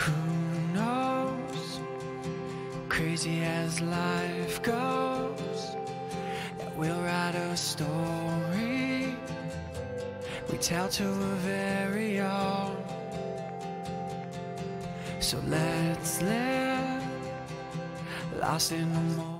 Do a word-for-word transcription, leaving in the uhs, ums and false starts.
Who knows, crazy as life goes, that we'll write a story we tell to a very own. So let's live lost in the moment.